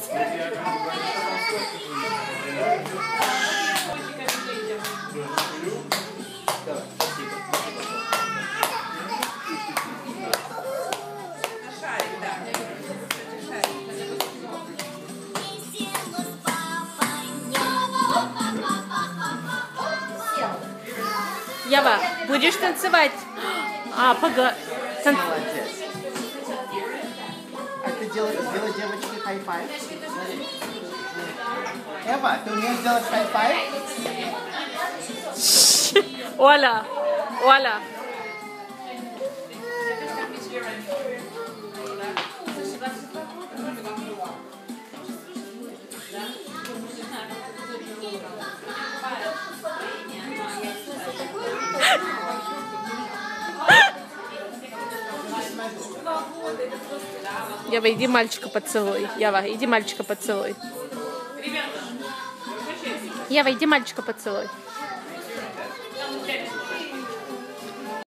Ява, будешь танцевать? Молодец. А ты сделай девочке хай-файв? Эва, ты умеешь делать хай-файв? Оля, Оля. Ява, иди мальчика поцелуй. Ява, иди мальчика поцелуй. Ява, иди мальчика поцелуй.